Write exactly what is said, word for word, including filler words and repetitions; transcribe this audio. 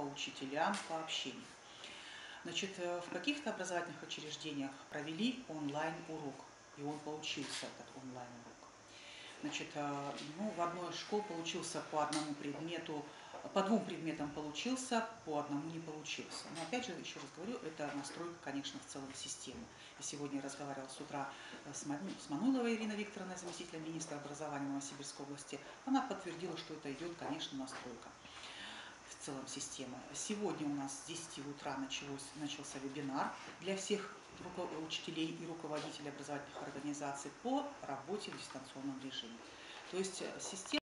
учителям, по общению. Значит, в каких-то образовательных учреждениях провели онлайн-урок, и он получился, этот онлайн-урок. Значит, ну, в одной из школ получился по одному предмету, по двум предметам получился, по одному не получился. Но опять же, еще раз говорю, это настройка, конечно, в целом системы. И сегодня я разговаривала с утра с Мануйловой Ириной Викторовной, заместителем министра образования Новосибирской области. Она подтвердила, что это идет, конечно, настройка в целом системы. Сегодня у нас с десяти утра началось, начался вебинар для всех учителей и руководителей образовательных организаций по работе в дистанционном режиме. То есть система